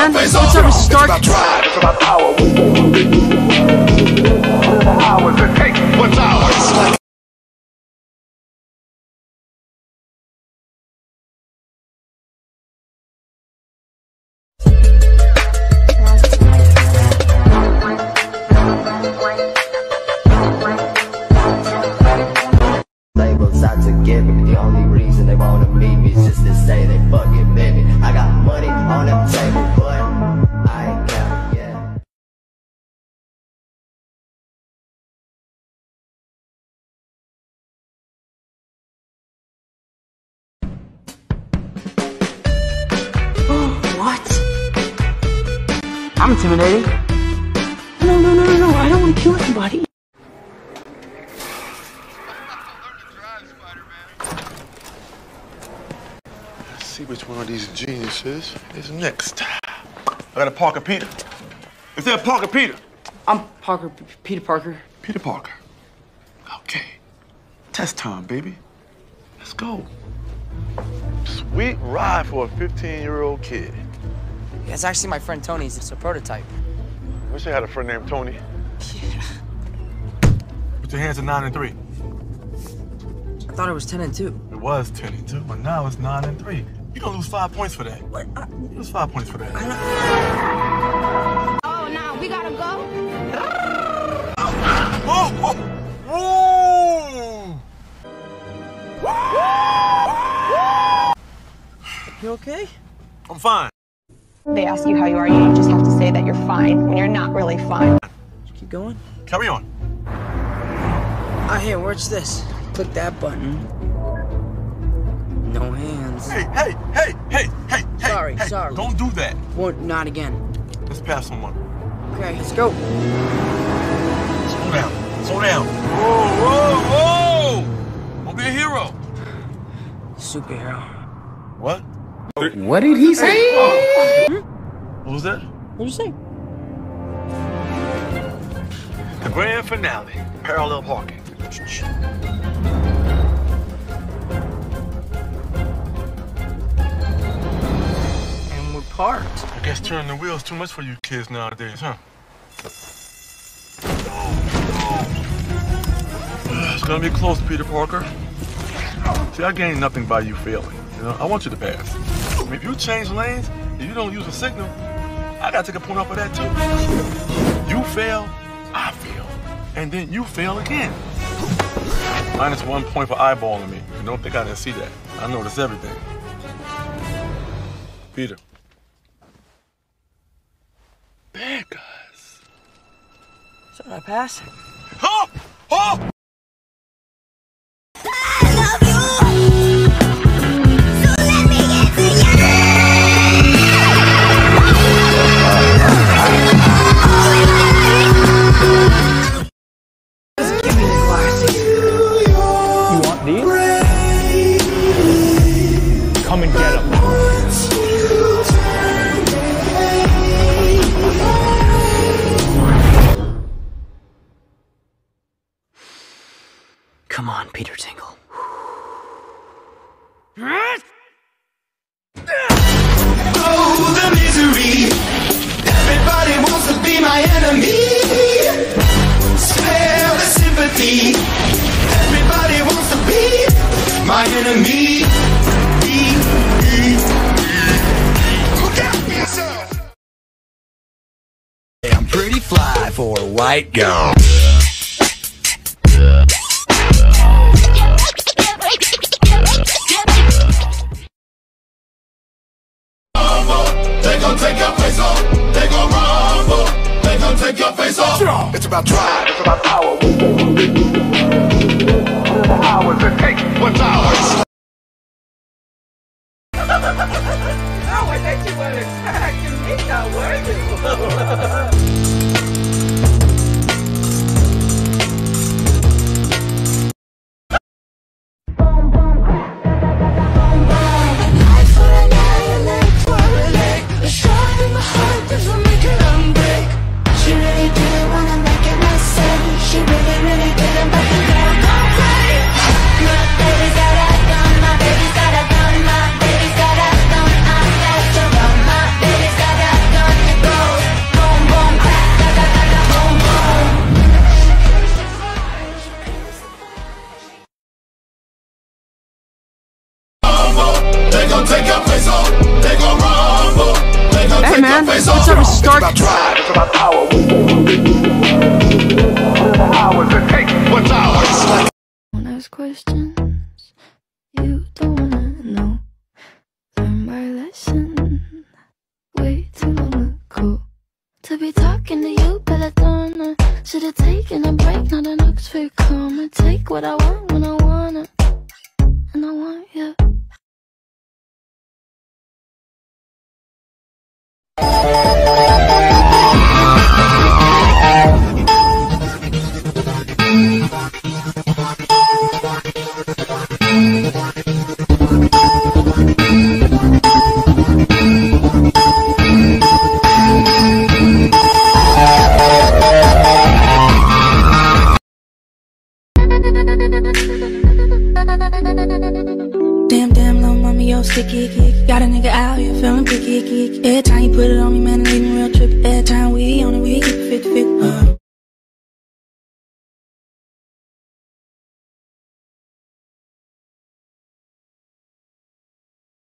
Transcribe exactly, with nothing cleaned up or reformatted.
man? What's up, Mister Stark? It's about power. Hours it takes. What's ours? Labels out to give me. The only reason they wanna meet me is just to say they fucking met me. I got money on the table, but I ain't counting yet. What? I'm intimidating. No, no, no, no, no. I don't want to kill anybody. Let's see which one of these geniuses is next. I got a Parker Peter. Is that Parker Peter? I'm Parker, P Peter Parker. Peter Parker. Okay. Test time, baby. Let's go. Sweet ride for a fifteen-year-old kid. That's actually my friend Tony's. It's a prototype. I wish I had a friend named Tony. Yeah. Put your hands at nine and three. I thought it was ten and two. It was ten and two, but now it's nine and three. You gonna lose five points for that. What? I... You lose five points for that. Oh, now we gotta go. Whoa! Whoa! Whoa! You okay? I'm fine. They ask you how you are, you just have to say that you're fine when you're not really fine. Keep going. Carry on. Ah, here, watch this. Click that button. No hands. Hey, hey, hey, hey, hey, hey. Sorry, hey, sorry. Don't do that. Well, not again. Let's pass someone. Okay, let's go. Slow down. Slow down. Whoa, whoa, whoa! Don't be a hero. Superhero. What? What did he say? What was that? What did you say? The grand finale. Parallel parking. And we're parked. I guess turning the wheel's too much for you kids nowadays, huh? It's gonna be close, Peter Parker. See, I gain nothing by you failing. You know, I want you to pass. I mean, if you change lanes and you don't use a signal, I gotta take a point off of that too. You fail, I fail, and then you fail again. Minus one point for eyeballing me. You don't think I didn't see that. I noticed everything. Peter. Bad guys. So did I pass? Oh! Oh! Come and get him. Come on, Peter Tingle. Oh, the misery. Everybody wants to be my enemy. Spare the sympathy. Everybody wants to be my enemy. Look out for yourself. I'm pretty fly for a white girl. They gon' take your face off. They gon' rumble. They gon' take your face off. It's about drive. It's about power. Hours it takes. What's ours? Oh, I thought you were attacking me now, were you? Got a gun, my baby's got a gun. I got your gun, my baby's got a gun. It's about drive. It's about power. What are the hours it takes? What's ours? Don't ask questions you don't wanna know. Learn my lesson way too long ago. To be talking to you, Belladonna. Should've taken a break, not an Oxford comma. Take what I want when I wanna, and I want you. Damn, damn, little mama, yo, sticky, kick. Got a nigga out here feeling picky, kick. Every time you put it on me, man, it leave me real trippy. Every time